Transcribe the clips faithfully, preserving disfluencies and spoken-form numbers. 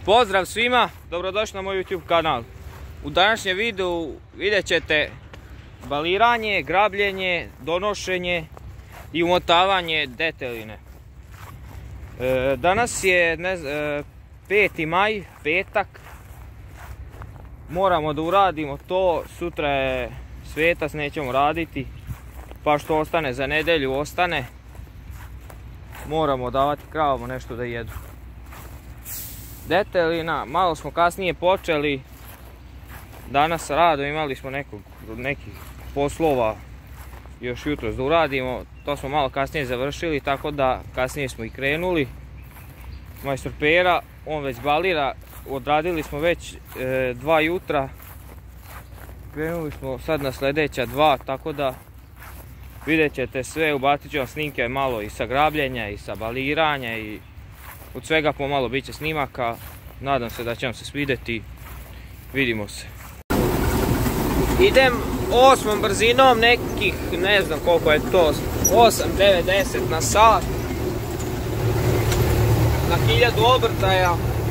Pozdrav svima, dobrodošli na moj YouTube kanal. U današnjem videu vidjet ćete baliranje, grabljenje, donošenje i umotavanje deteline. E, danas je ne, e, peti maj, petak. Moramo da uradimo to, sutra je svetac, nećemo raditi. Pa što ostane za nedelju, ostane. Moramo davati kravama nešto da jedu. Detelina, malo smo kasnije počeli. Danas rado imali smo nekog, nekih poslova još jutros da uradimo. To smo malo kasnije završili, tako da kasnije smo i krenuli. Majstor Pera, on već balira. Odradili smo već e, dva jutra. Krenuli smo sad na sljedeća dva, tako da vidjet ćete sve. Ubacit ću vam snimke malo i sa grabljenja i sa baliranja i od svega pomalo bit će snimaka. Nadam se da će vam se svidjeti. Vidimo se. Idem osmom brzinom, nekih ne znam koliko je to, osam, devet, deset na sat. Na hiljadu obrtaja.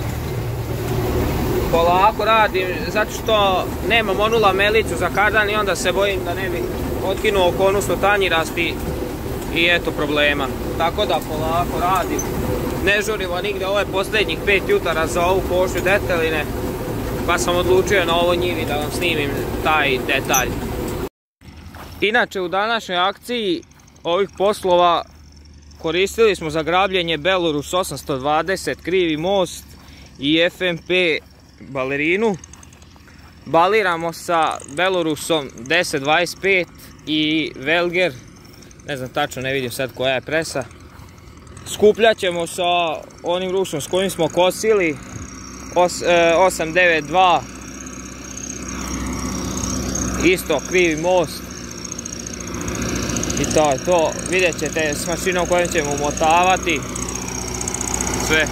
Polako radim, zato što nemam onu lamelicu za kardan i onda se bojim da ne bi otkinuo oko odnosno tanjirasti i eto problema. Tako da polako radim. Ne žurimo nigde, ovo je posljednjih pet jutara za ovu košnju deteline, pa sam odlučio na ovo njivi da vam snimim taj detalj. Inače, u današnjoj akciji ovih poslova koristili smo za grabljenje Belorus osamsto dvadeset, krivi most i F M P balerinu. Baliramo sa Belorusom deset dvadeset pet i Velger, ne znam tačno, ne vidim sad koja je presa. Skupljat ćemo sa onim rušom s kojim smo kosili, osam devet dva, isto krivi most. I to je to, vidjet ćete s mašinom kojom ćemo umotavati sve.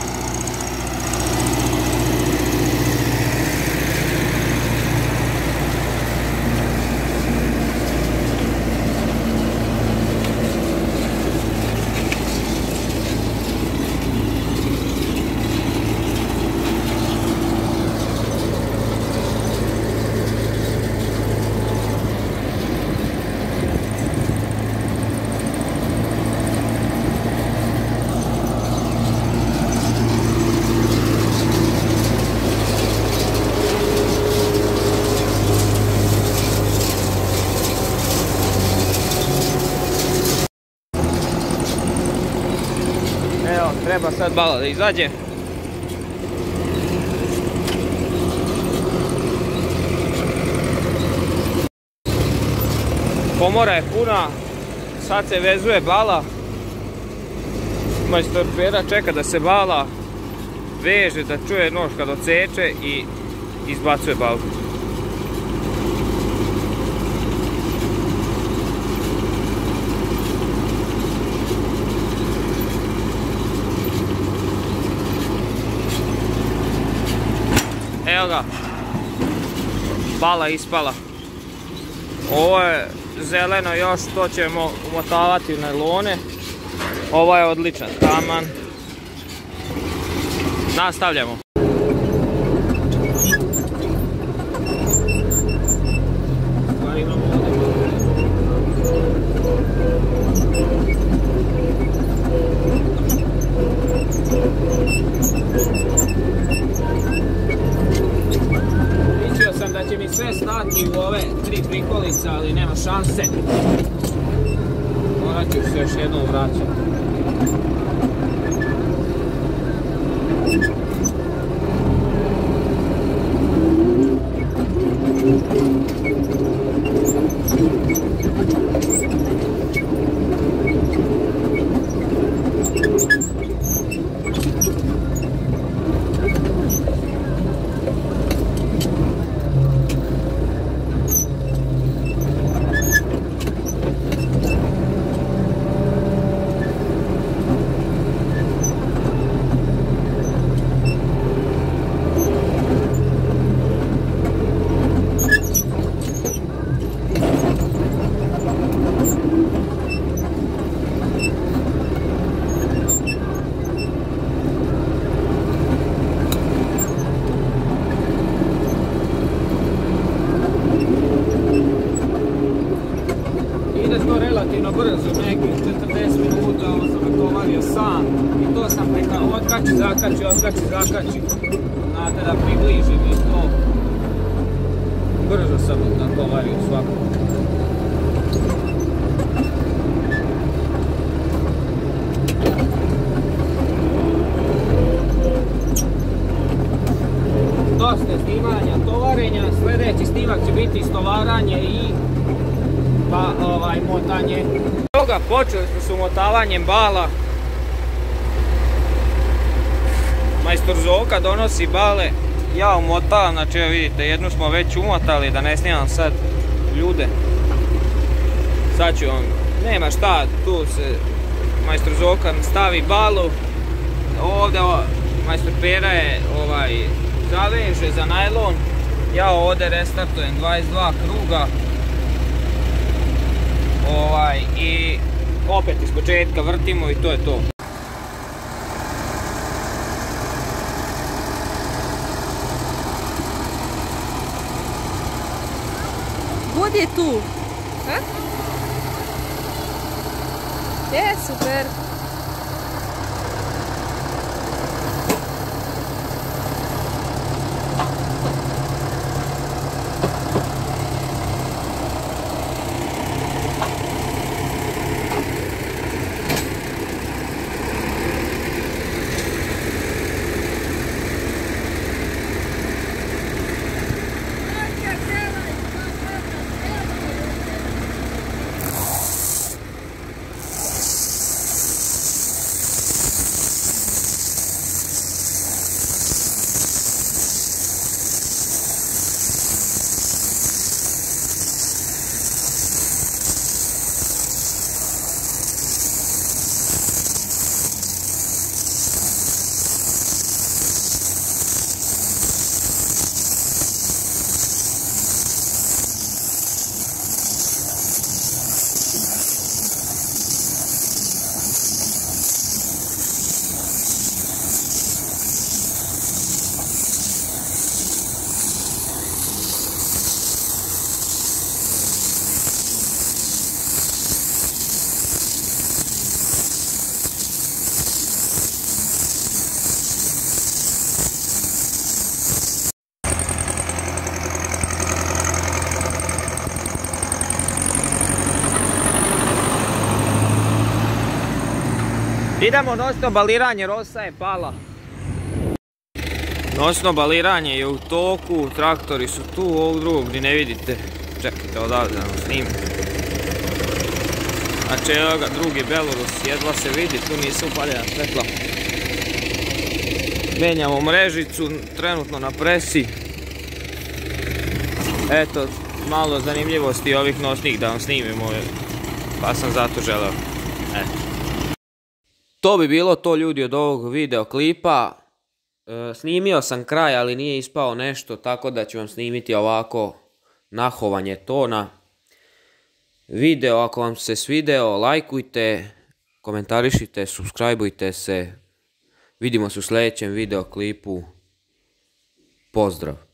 Treba sad bala da izađe. Komora je puna, sad se vezuje bala. Majstor Pera čeka da se bala veže, da čuje nož kad odseče i izbacuje balu. Evo ga, bala ispala. Ovo je zeleno još, to ćemo umotavati u najlone. Ovo je odličan taman. Nastavljamo. Da će mi sve stati u ove tri prikolice, ali nema šanse. Morat ću se još jednom vraćati. Otkači, zakači, otkači, zakači. Znate da približim i to. Brzo sam natovario svako. Dosta snimanja, tovarenja, sljedeći snimak će biti istovaranje i pa ovaj motanje. Toga počeli smo s umotavanjem bala. Majstor Zoka donosi bale, ja umotavam, znači vidite jednu smo već umotali da ne snimam sad ljude. Sad ću vam, nema šta, tu se majstor Zoka stavi balu, ovdje majstor Pera je ovaj zaveže za najlon, ja ovdje restartujem dvadeset dva kruga ovaj, i opet iz početka vrtimo i to je to. God je tu. Ha? Je, super. Idemo nosno baliranje, rosa je pala. Nosno baliranje je u toku, traktori su tu, ovog drugog gdje ne vidite. Čekajte odavde da vam snimim. Znači evo ga drugi Belorus, jedva se vidi, tu nisu upaljena svetla. Menjamo mrežicu, trenutno na presi. Eto, malo zanimljivosti ovih nosnih da vam snimimo, pa sam zato želeo. Eto. To bi bilo to ljudi od ovog videoklipa. E, snimio sam kraj, ali nije ispao nešto, tako da ću vam snimiti ovako nahovanje tona. Video ako vam se svideo, lajkujte, komentarišite, subscribeujte se. Vidimo se u sljedećem videoklipu. Pozdrav!